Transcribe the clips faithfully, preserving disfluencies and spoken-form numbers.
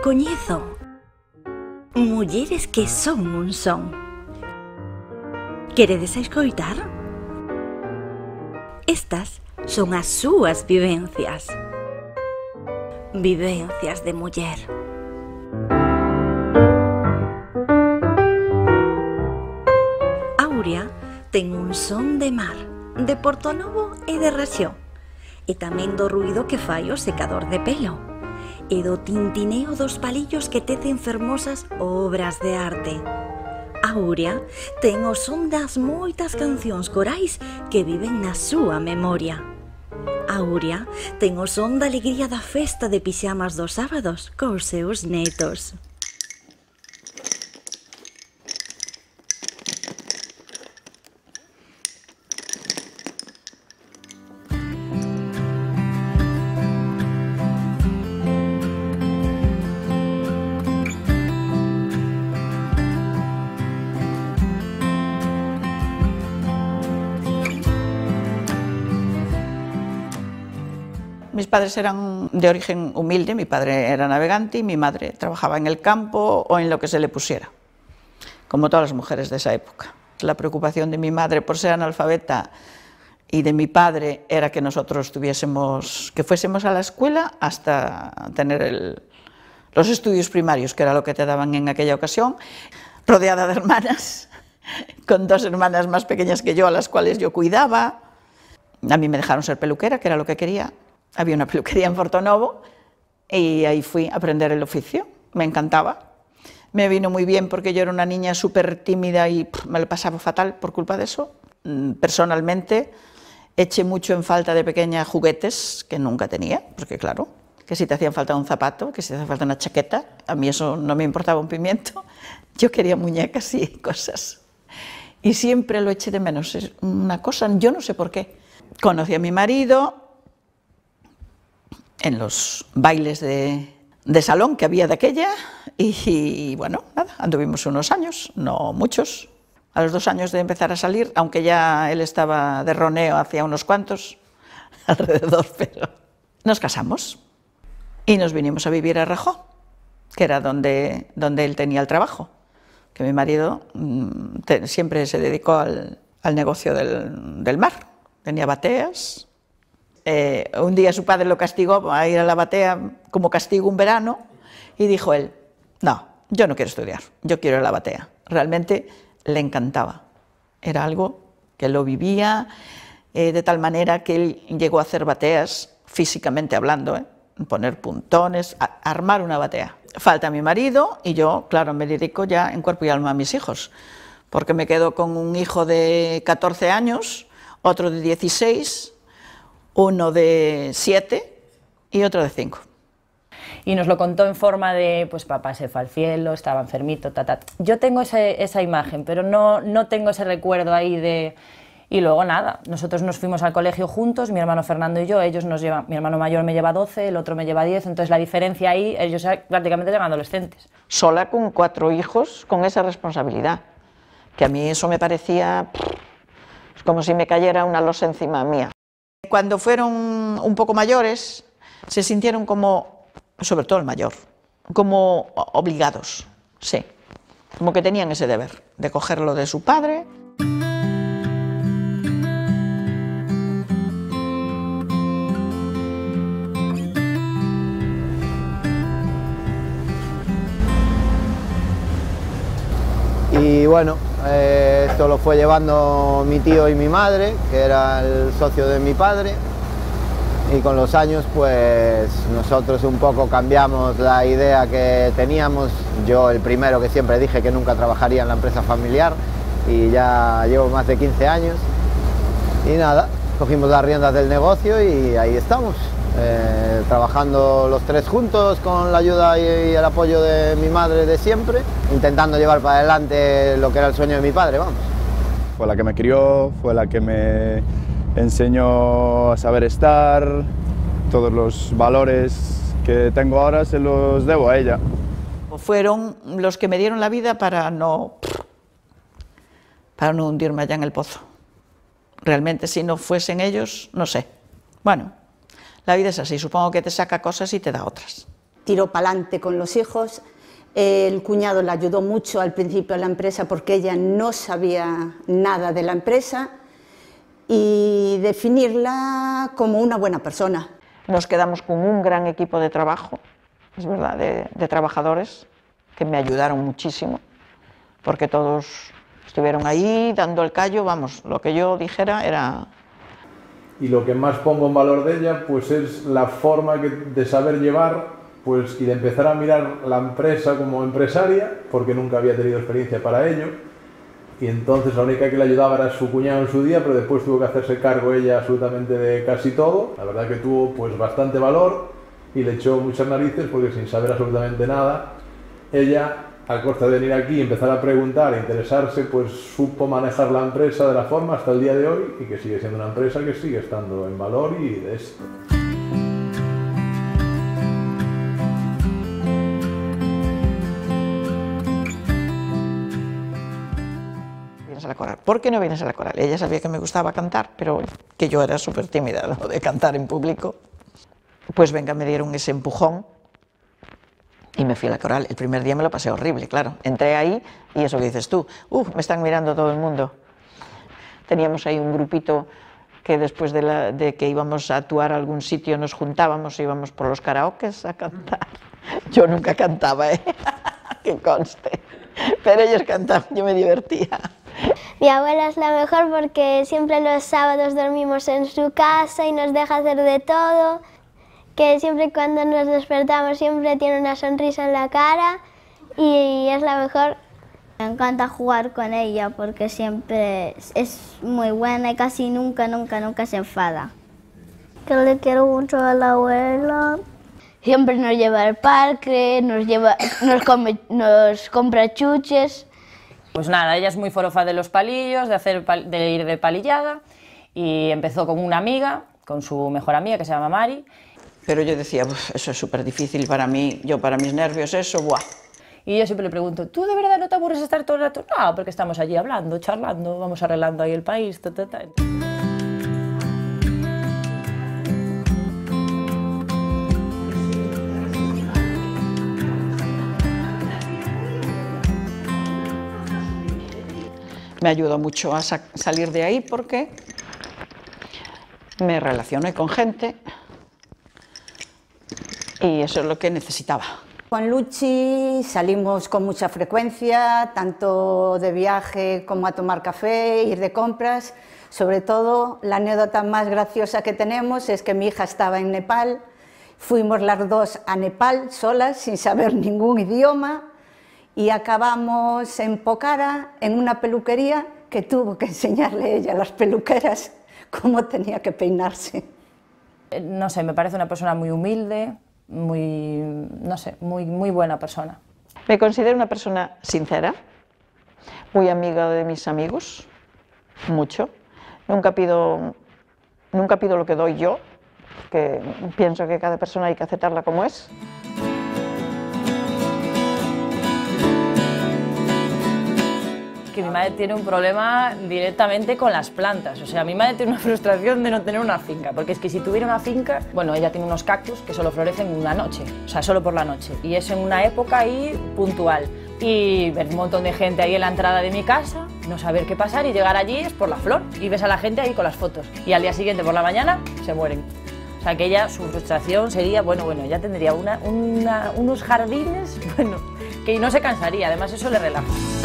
coñezo mulleres que son un son. Queredes escoitar? Estas son as súas vivencias. Vivencias de muller. Aurea ten un son de mar, de Portonovo e de Raxó, e tamén do ruido que fai o secador de pelo, e do tintineo dos palillos que tecen fermosas obras de arte. Aurea ten o son das moitas cancións corais que viven na súa memoria. Aurea ten o son da alegría da festa de pixamas dos sábados cos seus netos. Mis padres eran de origen humilde, mi padre era navegante y mi madre trabajaba en el campo o en lo que se le pusiera, como todas las mujeres de esa época. La preocupación de mi madre por ser analfabeta y de mi padre era que nosotros tuviésemos, que fuésemos a la escuela hasta tener el, los estudios primarios, que era lo que te daban en aquella ocasión, rodeada de hermanas, con dos hermanas más pequeñas que yo, a las cuales yo cuidaba. A mí me dejaron ser peluquera, que era lo que quería. Había una peluquería en Portonovo y ahí fui a aprender el oficio. Me encantaba. Me vino muy bien porque yo era una niña súper tímida y pff, me lo pasaba fatal por culpa de eso. Personalmente eché mucho en falta de pequeña juguetes que nunca tenía, porque claro, que si te hacían falta un zapato, que si te hacía falta una chaqueta, a mí eso no me importaba un pimiento. Yo quería muñecas y cosas. Y siempre lo eché de menos. Es una cosa, yo no sé por qué. Conocí a mi marido en los bailes de, de salón que había de aquella y, y bueno, nada, anduvimos unos años, no muchos. A los dos años de empezar a salir, aunque ya él estaba de roneo hacía unos cuantos alrededor, pero nos casamos y nos vinimos a vivir a Rajó, que era donde, donde él tenía el trabajo, que mi marido mmm, te, siempre se dedicó al, al negocio del, del mar, tenía bateas. Eh, un día su padre lo castigó a ir a la batea como castigo un verano y dijo él, no, yo no quiero estudiar, yo quiero ir a la batea. Realmente le encantaba, era algo que lo vivía eh, de tal manera que él llegó a hacer bateas físicamente hablando, ¿eh? Poner puntones, a, armar una batea. Falta mi marido y yo, claro, me dedico ya en cuerpo y alma a mis hijos, porque me quedo con un hijo de catorce años, otro de dieciséis, uno de siete y otro de cinco. Y nos lo contó en forma de, pues papá se fue al cielo, estaba enfermito, ta, ta. Yo tengo ese, esa imagen, pero no, no tengo ese recuerdo ahí de... Y luego nada, nosotros nos fuimos al colegio juntos, mi hermano Fernando y yo, ellos nos llevan, mi hermano mayor me lleva doce, el otro me lleva diez, entonces la diferencia ahí, ellos prácticamente eran adolescentes. Sola con cuatro hijos, con esa responsabilidad, que a mí eso me parecía pff, como si me cayera una losa encima mía. Cuando fueron un poco mayores, se sintieron como, sobre todo el mayor, como obligados, sí, como que tenían ese deber de cogerlo de su padre. Y bueno, eh, esto lo fue llevando mi tío y mi madre, que era el socio de mi padre, y con los años pues nosotros un poco cambiamos la idea que teníamos. Yo el primero que siempre dije que nunca trabajaría en la empresa familiar y ya llevo más de quince años y nada, cogimos las riendas del negocio y ahí estamos, eh, trabajando los tres juntos con la ayuda y el apoyo de mi madre de siempre, intentando llevar para adelante lo que era el sueño de mi padre, vamos. Fue la que me crió, fue la que me enseñó a saber estar, todos los valores que tengo ahora se los debo a ella. Fueron los que me dieron la vida para no, para no hundirme allá en el pozo. Realmente si no fuesen ellos, no sé. Bueno, la vida es así, supongo que te saca cosas y te da otras. tiró para adelante con los hijos. El cuñado le ayudó mucho al principio a la empresa porque ella no sabía nada de la empresa y definirla como una buena persona. Nos quedamos con un gran equipo de trabajo, es verdad, de, de trabajadores que me ayudaron muchísimo porque todos estuvieron ahí dando el callo, vamos, lo que yo dijera era... Y lo que más pongo en valor de ella pues es la forma que, de saber llevar pues, y de empezar a mirar la empresa como empresaria, porque nunca había tenido experiencia para ello, y entonces la única que le ayudaba era su cuñado en su día, pero después tuvo que hacerse cargo ella absolutamente de casi todo. La verdad que tuvo pues bastante valor y le echó muchas narices porque sin saber absolutamente nada, ella, a costa de venir aquí y empezar a preguntar e interesarse, pues supo manejar la empresa de la forma hasta el día de hoy y que sigue siendo una empresa que sigue estando en valor y de éxito. A la coral. ¿Por qué no vienes a la coral? Ella sabía que me gustaba cantar, pero que yo era súper tímida, ¿no?, de cantar en público. Pues venga, me dieron ese empujón y me fui a la coral. El primer día me lo pasé horrible, claro. Entré ahí y eso que dices tú, uff, me están mirando todo el mundo. Teníamos ahí un grupito que después de, la, de que íbamos a actuar a algún sitio nos juntábamos, íbamos por los karaokes a cantar. Yo nunca cantaba, ¿eh? Que conste. Pero ellos cantaban, yo me divertía. Mi abuela es la mejor porque siempre los sábados dormimos en su casa y nos deja hacer de todo, que siempre cuando nos despertamos siempre tiene una sonrisa en la cara y es la mejor. Me encanta jugar con ella porque siempre es muy buena y casi nunca, nunca, nunca se enfada. Que le quiero mucho a la abuela. Siempre nos lleva al parque, nos, lleva, nos, come, nos compra chuches. Pues nada, ella es muy forofa de los palillos, de, hacer, de ir de palillada, y empezó con una amiga, con su mejor amiga que se llama Mari. Pero yo decía, eso es súper difícil para mí, yo para mis nervios eso, ¡buah! Y yo siempre le pregunto, ¿tú de verdad no te aburres de estar todo el rato? No, porque estamos allí hablando, charlando, vamos arreglando ahí el país, ta, ta, ta. Me ayudó mucho a sa salir de ahí porque me relacioné con gente y eso es lo que necesitaba. Con Luchi salimos con mucha frecuencia, tanto de viaje como a tomar café, ir de compras. Sobre todo, la anécdota más graciosa que tenemos es que mi hija estaba en Nepal, fuimos las dos a Nepal solas, sin saber ningún idioma, y acabamos en Pokhara, en una peluquería, que tuvo que enseñarle ella a las peluqueras cómo tenía que peinarse. No sé, me parece una persona muy humilde, muy, no sé, muy, muy buena persona. Me considero una persona sincera, muy amiga de mis amigos, mucho. Nunca pido, nunca pido lo que doy yo, que pienso que cada persona hay que aceptarla como es. Que mi madre tiene un problema directamente con las plantas, o sea, mi madre tiene una frustración de no tener una finca, porque es que si tuviera una finca, bueno, ella tiene unos cactus que solo florecen una noche, o sea, solo por la noche, y es en una época ahí puntual, y ver un montón de gente ahí en la entrada de mi casa, no saber qué pasar y llegar allí es por la flor, y ves a la gente ahí con las fotos, y al día siguiente por la mañana se mueren. O sea, que ella, su frustración sería, bueno, bueno, ya tendría una, una, unos jardines, bueno, que no se cansaría, además eso le relaja.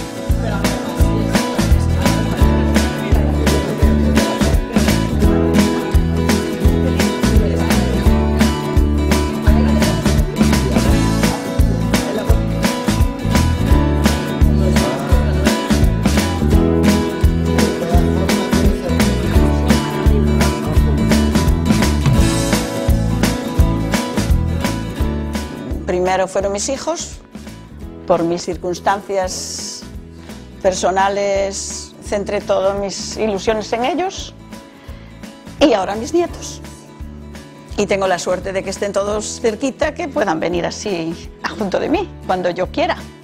Primero fueron mis hijos, por mis circunstancias personales centré todas mis ilusiones en ellos, y ahora mis nietos. Y tengo la suerte de que estén todos cerquita, que puedan venir así junto de mí, cuando yo quiera.